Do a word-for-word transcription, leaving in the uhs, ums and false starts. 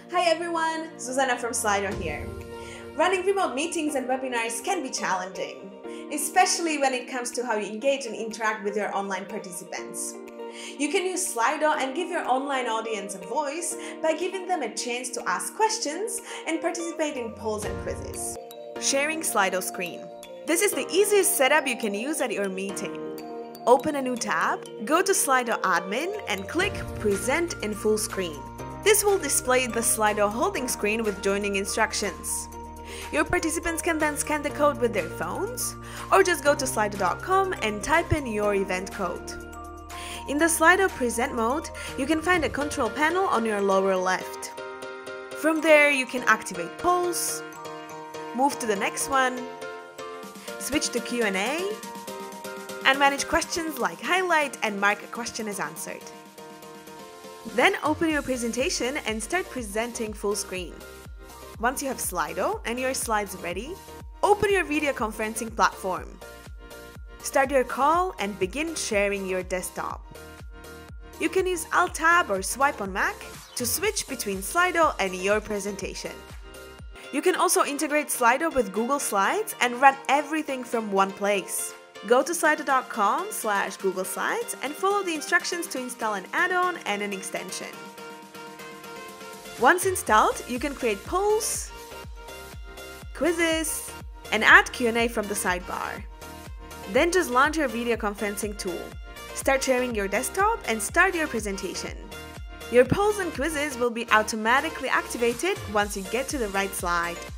Hi everyone, Susanna from Slido here. Running remote meetings and webinars can be challenging, especially when it comes to how you engage and interact with your online participants. You can use Slido and give your online audience a voice by giving them a chance to ask questions and participate in polls and quizzes. Sharing Slido screen. This is the easiest setup you can use at your meeting. Open a new tab, go to Slido Admin and click Present in Full Screen. This will display the Slido holding screen with joining instructions. Your participants can then scan the code with their phones, or just go to slido dot com and type in your event code. In the Slido Present mode, you can find a control panel on your lower left. From there, you can activate polls, move to the next one, switch to Q and A, and manage questions like highlight and mark a question as answered. Then open your presentation and start presenting full screen. Once you have Slido and your slides ready, open your video conferencing platform. Start your call and begin sharing your desktop. You can use Alt-Tab or swipe on Mac to switch between Slido and your presentation. You can also integrate Slido with Google Slides and run everything from one place. Go to slido dot com slash Google Slides and follow the instructions to install an add-on and an extension. Once installed, you can create polls, quizzes, and add Q and A from the sidebar. Then just launch your video conferencing tool. Start sharing your desktop and start your presentation. Your polls and quizzes will be automatically activated once you get to the right slide.